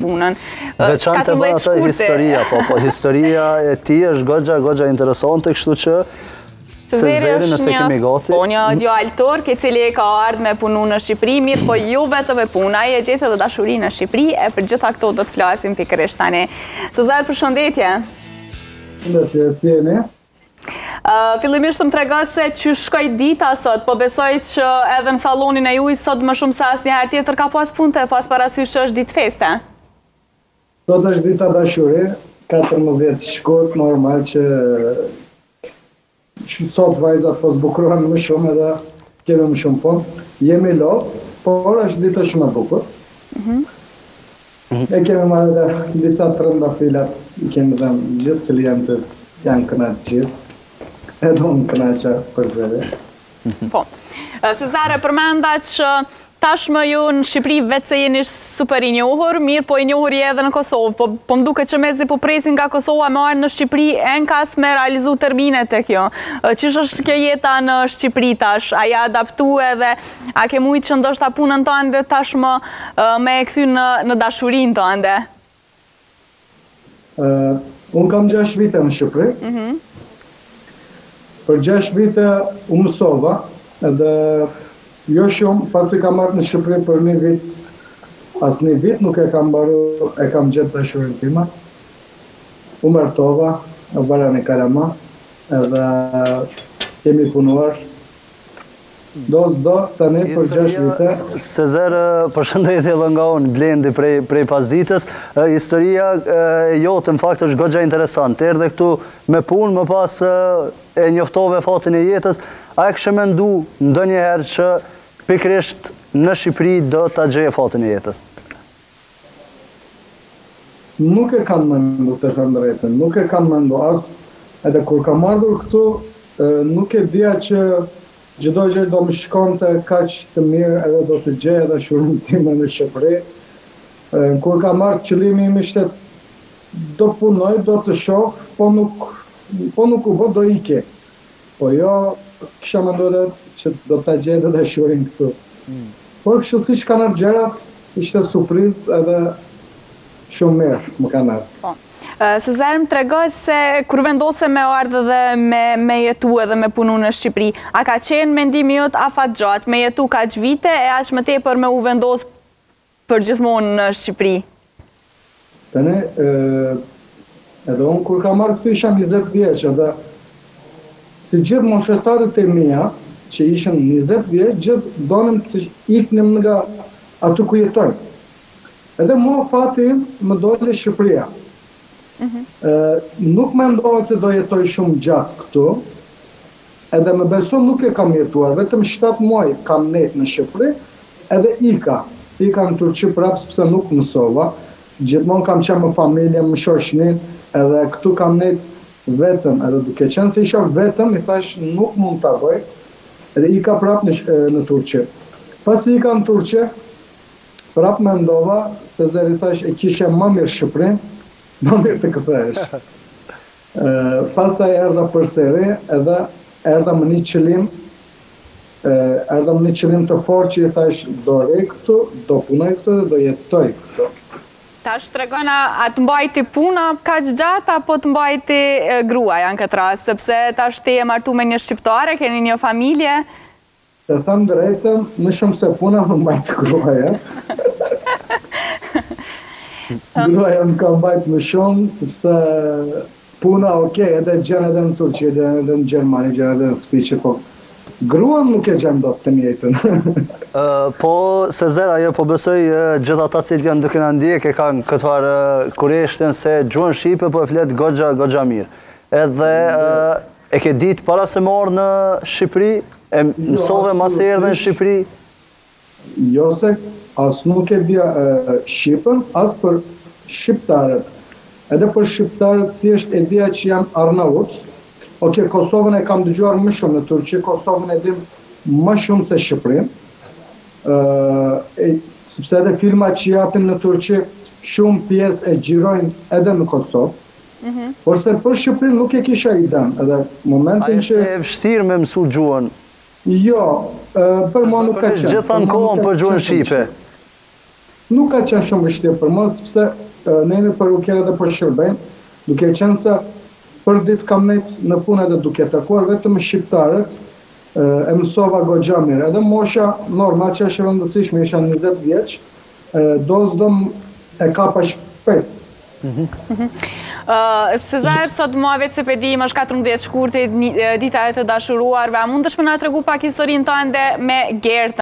punën. Veçante për atë historia, po historia e ti është goxha interesante, kështu që se Zeri nëse kemi gati. Po një djalë turk i cili ka ardhur me punu në Shqipëri, mirë po jo vetëm me punë, ai e gjetë edhe dashurinë në Shqipëri, e për gjitha këto do të flasim pikërisht tani. Cezar, përshëndetje. Përshëndetje, si jeni? Fillimisht të më trego se që shkoj dita sot, po besoj që edhe në salonin e juj sot më shumë se asnjëherë tjetër ka pas punte, pas parasysh që është ditë feste. Sot është dita dashuri, 14 shkurt, normal që sot vajzat po zbukurohen më shumë edhe kemi më shumë punë. Jemi lot, por është dita shumë e bukur. E kemi marrë edhe disa trëndafilat, i kemi dhe gjithë klientët janë kënaqë gjithë. Edhe unë kënaqa për zëre. Po. Cezare, përmenda që tashmë ju në Shqipëri vetë se jeni super i njohur, mirë po i njohur edhe në Kosovë, po mduke që mezi po presin nga Kosova me arë në Shqipëri, enkas me realizu terminet e kjo. Qish është kjo jeta në Shqipëri tash? A ja adaptu edhe, a ke mujtë që ndoshta punën të ande tashmë me e këthy në dashurin të ande? Unë kam 6 vite në Shqipëri. Për 6 vite u mësova, edhe jo shumë, pasi kam marrë në Shqipëri për 1 vit, as 1 vit nuk e kam baru, e kam gjetë dashurin tima. U martova, e bara në Karama, edhe kemi punuar. Do, tani për 6 vite. Cezar, përshëndetje edhe nga unë, Blendi prej Pazitës. Historia jote në fakt është goxha interesant. Erdhe këtu me punë, më pas e njoftove fatin e jetës. A e kështë mendu ndonjëherë që pikërisht në Shqipëri do të gjeje fatin e jetës? Nuk e kam mendu të thënë drejtën, nuk e kam mendu as. Edhe kur kam ardhur këtu, nuk e dija që çdo gjë do më shkonte kaq të mirë edhe do të gjej dashurinë time në Shqipëri. Kur kam marrë qëllimi im ishte do punoj, do të shoh, po nuk u bë do ikje. Po jo, kisha menduar që do ta gjej dashurinë këtu. Por kështu siç kanë ardhur gjërat, ishte surprizë edhe shumë mirë më kanë ardhur. Cezar, më tregoj se kur vendose me ardhë dhe me jetu edhe me punu në Shqipëri, a ka qenë mendimi jot afat gjatë, me jetu kaq vite e aq më tepër me u vendos për gjithmonë në Shqipëri? Tani, edhe unë kur kam marrë këtu isha 20 vjeç, edhe të gjithë moshetarët e mia, që ishën 20 vjeç, gjithë donim të iknim nga aty ku jetojmë. Edhe mua fati më doli Shqipëria. Nuk me ndohet se do jetoj shumë gjatë këtu, edhe me beso nuk e kam jetuar, vetëm 7 muaj kam net në Shqipëri, edhe ika në Turqi prapë sepse nuk mësova, gjithmonë kam qenë me familje, me shoqnin, edhe këtu kam net vetëm, edhe duke qenë se isha vetëm, i thash nuk mund të bëj, edhe ika prapë në Turqi. Pasi ika në Turqi, prapë me ndova, se zeri thash e kishe më mirë Shqipërin, më mirë të këthesh. Pastaj erdha përsëri, edhe erdha me një qëllim, të fortë që i thash do rej këtu, do punoj këtu dhe do jetoj këtu. Tash tregona, a të mbajti puna kaq gjatë apo të mbajti gruaja në këtë rast, sepse tash ti e martu me një shqiptare, keni një familje? Të thëmë drejtën, më shumë se puna më mbajti gruaja. Gruaja më ka mbajt më shumë, sepse puna edhe gjenë edhe në Turqi, edhe në Gjermani, gjenë edhe në Spiqe, po gruan nuk e gjenë do të mjetën. Po, Cezar, ajo po besoj gjitha ta cilë janë duke në ndjek, e kanë këtuar kureshten se gjuhën Shqipe po e fletë goxha mirë. Edhe e ke ditë para se morë në Shqipëri, e mësove masë erë dhe në Shqipëri? Jo se as nuk e dhja Shqipën, as për shqiptarët. Edhe për shqiptarët si është e dhja që janë Arnavut. Kosovën e kam dëgjuar më shumë në Turqi, Kosovën e dim më shumë se Shqipërin. Sepse edhe filmat që japim në Turqi, shumë pjesë e gjirojnë edhe në Kosovë. Por se për Shqipërin nuk e kisha iden. A është e vështirë me mësu gjuhën? Jo, për mua nuk ka qenë. Gjitha në kohën për gjuhën Shqipe? nuk ka qenë shumë vështirë për mua, sepse ne parukierët e po shërbejmë, duke qenë se për ditë kam nejtë në punë edhe duke takuar vetëm shqiptarët, e mësova goxha mirë. Edhe mosha normal që është e rëndësishme, isha 20 vjeç, do e kapa shpejt. Sezar, sot mua vetë se pedim është 14 shkurtë dita e të dashuruarve. A mund të shpëna të regu pak historinë tënde me Gertën?